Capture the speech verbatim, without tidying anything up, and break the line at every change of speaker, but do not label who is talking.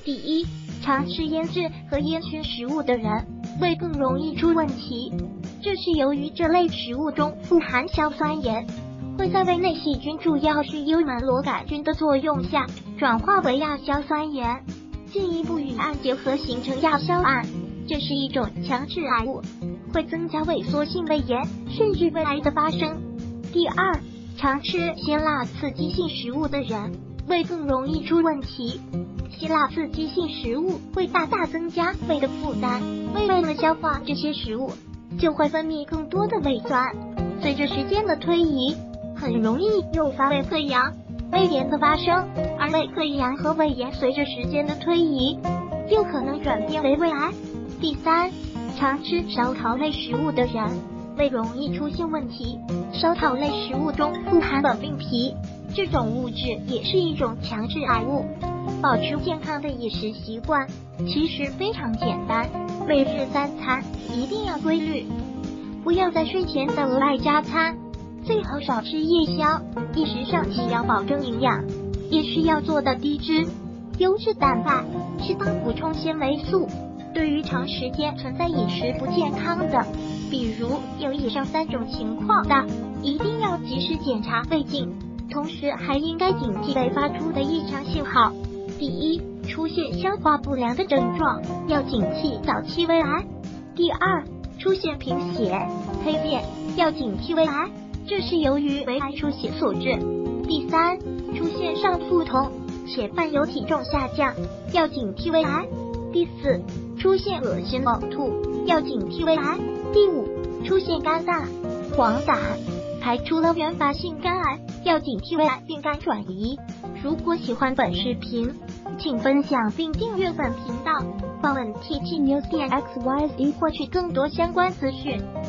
第一，常吃腌制和烟熏食物的人，胃更容易出问题。这是由于这类食物中富含硝酸盐，会在胃内细菌主要是幽门螺杆菌的作用下，转化为亚硝酸盐，进一步与氨结合形成亚硝胺。这是一种强致癌物，会增加萎缩性胃炎，甚至胃癌的发生。第二，常吃辛辣刺激性食物的人，胃更容易出问题。辛辣刺激性食物会大大增加胃的负担，胃为了消化这些食物，就会分泌更多的胃酸。随着时间的推移，很容易诱发胃溃疡、胃炎的发生，而胃溃疡和胃炎随着时间的推移，就可能转变为胃癌。第三，常吃烧烤类食物的人，胃容易出现问题。烧烤类食物中富含苯并芘，这种物质也是一种强致癌物。保持健康的饮食习惯其实非常简单，每日三餐一定要规律，不要在睡前再额外加餐，最好少吃夜宵。饮食上既要保证营养，也需要做到低脂、优质蛋白，适当补充纤维素。对于长时间存在饮食不健康的，比如有以上三种情况的，一定要及时检查胃镜，同时还应该警惕胃发出的异常信号。第一，出现消化不良的症状，要警惕早期胃癌。第二，出现贫血、黑便，要警惕胃癌，这是由于胃癌出血所致。第三，出现上腹痛且伴有体重下降，要警惕胃癌。第四，出现恶心呕吐，要警惕胃癌。第五，出现肝胆、黄疸，排出了原发性肝癌，要警惕胃癌病肝转移。如果喜欢本视频，请分享并订阅本频道，访问 T T News 点 X Y Z 获取更多相关资讯。